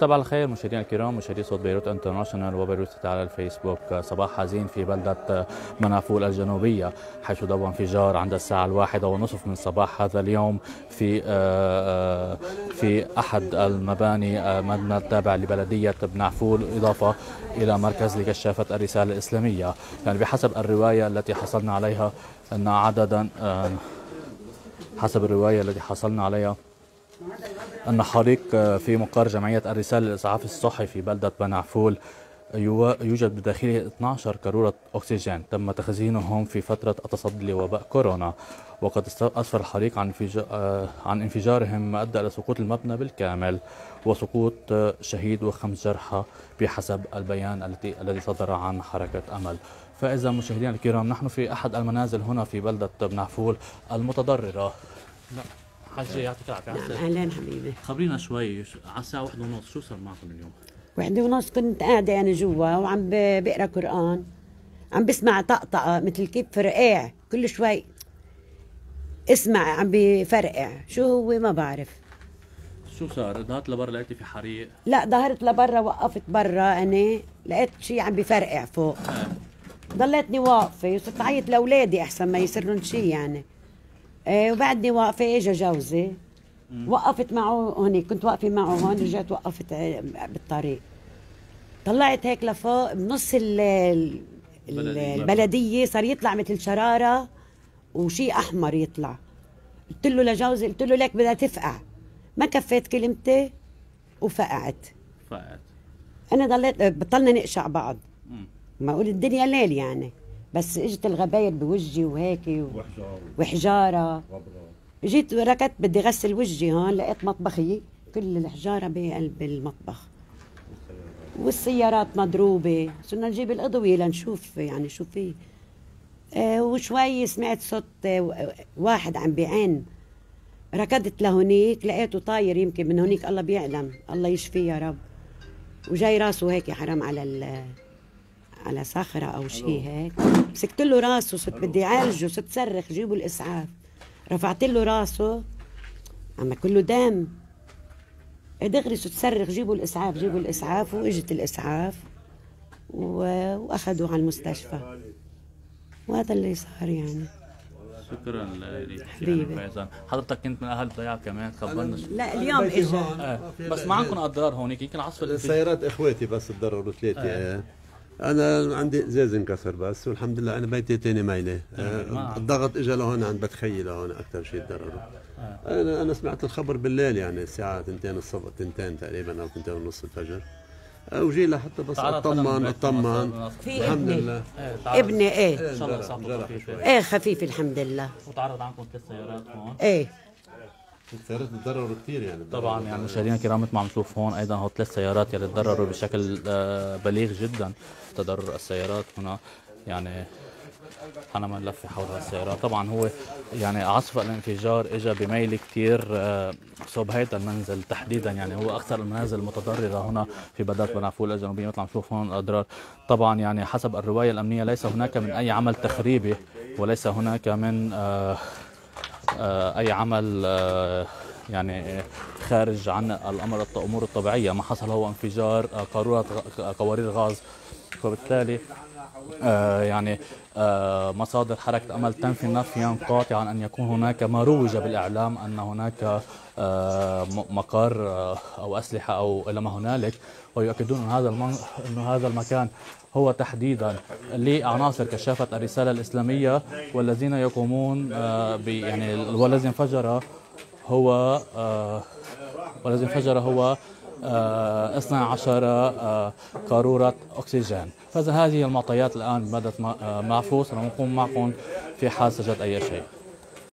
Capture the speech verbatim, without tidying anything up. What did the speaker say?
صباح الخير مشاهدينا الكرام، مشاهدي صوت بيروت انترناشونال وبيروت على الفيسبوك. صباح حزين في بلدة منافول الجنوبية، حيث ضوى انفجار عند الساعة الواحدة ونصف من صباح هذا اليوم في في أحد المباني، مبنى التابع لبلدية منافول، إضافة إلى مركز لكشافة الرسالة الإسلامية. يعني بحسب الرواية التي حصلنا عليها أن عددا حسب الرواية التي حصلنا عليها أن حريق في مقر جمعية الرسالة للإسعاف الصحي في بلدة منافول يوجد بداخله اثنتي عشرة قارورة أكسجين تم تخزينهم في فترة التصدي لوباء كورونا، وقد أسفر الحريق عن عن انفجارهم ما أدى إلى سقوط المبنى بالكامل وسقوط شهيد وخمس جرحى بحسب البيان التي الذي صدر عن حركة أمل. فإذا مشاهدينا الكرام، نحن في أحد المنازل هنا في بلدة منافول المتضررة. حاجة يعطيك العافية. نعم أهلا حبيبي. خبرينا شوي على الساعة واحدة ونص شو صار معكم اليوم؟ واحدة ونص كنت قاعدة أنا جوا وعم بقرأ قرآن، عم بسمع طقطقة مثل كيف فرقاع كل شوي، اسمع عم بفرقع، شو هو ما بعرف. شو صار؟ ظهرت لبرا لقيتي في حريق؟ لا ظهرت لبرا، وقفت برا أنا لقيت شيء عم بفرقع فوق. آه. ضليتني واقفة وصرت أعيط لأولادي أحسن ما يصيرن شيء يعني. آه وبعدني واقفة اجى جوزي وقفت معه هونيك، كنت واقفة معه هون، رجعت وقفت بالطريق. طلعت هيك لفوق بنص البلدية صار يطلع مثل شرارة وشيء أحمر يطلع. قلت له لجوزي، قلت له لك بدها تفقع، ما كفيت كلمتي وفقعت. فقعت. أنا ضليت بطلنا نقشع بعض، ما أقول الدنيا ليل يعني، بس اجت الغباير بوجهي وهيك و... وحجاره. جيت ركضت بدي غسل وجهي، هون لقيت مطبخي كل الحجاره بقلب المطبخ والسيارات مضروبه. صرنا نجيب الاضويه لنشوف يعني شو في. آه وشوي سمعت صوت آه واحد عم بيعن، ركضت لهونيك لقيته طاير يمكن من هونيك، الله بيعلم، الله يشفيه يا رب. وجاي راسه هيك حرام على ال على صخرة أو شيء هيك. مسكت له راسه، صرت بدي أعالجه، صرت صرخ جيبوا الإسعاف. رفعت له راسه عم كله دم، دغري صرت صرخ جيبوا الإسعاف جيبوا الإسعاف. وإجت الإسعاف وأخذوه على المستشفى، وهذا اللي صار يعني. شكرا لك حبيبي. حضرتك كنت من اهل الضياع كمان، خبرنا. لا اليوم اجى. آه. بس ما عندكم اضرار هونيك؟ يمكن عصف السيارات اخواتي بس تضرروا ثلاثه. آه. انا عندي ازاز انكسر بس، والحمد لله انا بيتي تاني مايله. آه. الضغط اجى لهون عند بتخيل لهون اكثر شيء تضرروا. آه. انا انا سمعت الخبر بالليل يعني الساعه اثنتين الصبح، اثنتين تقريبا او اثنتين ونص الفجر، وجي لحتى بس اطمن اطمن. في الحمد لله ابني ايه ان شاء الله اصابته خفيفه. ايه خفيف الحمد لله. وتعرض عنكم ثلاث سيارات هون. ايه السيارات تضرروا كثير يعني. طبعا يعني مشاهدينا الكرام مثل ما عم نشوف هون ايضا هو ثلاث سيارات يعني تضرروا بشكل بليغ جدا. تضرر السيارات هنا يعني أنا ما نلف حول السيارات. طبعا هو يعني عصف الانفجار اجى بميل كثير صوب هيدا المنزل تحديدا، يعني هو اكثر المنازل المتضرره هنا في بلدة منافول الجنوبيه مثل ما عم نشوف هون الاضرار. طبعا يعني حسب الروايه الامنيه ليس هناك من اي عمل تخريبي، وليس هناك من آآ آآ اي عمل يعني خارج عن الامر الامور الطبيعيه. ما حصل هو انفجار قاروره قوارير غاز، وبالتالي آه يعني آه مصادر حركة أمل تنفي نفيا قاطعا أن يكون هناك ما روج بالإعلام أن هناك آه مقر آه أو أسلحة أو إلى ما هنالك، ويؤكدون أن هذا المن... أن هذا المكان هو تحديدا لعناصر كشافة الرسالة الإسلامية، والذين يقومون آه ب يعني والذي انفجر هو آه والذي انفجر هو آه اثنتي عشرة آه قارورة أكسجين. فإذا هذه المعطيات الآن بدأت معفوس، سنقوم معكم في حال سجد أي شيء.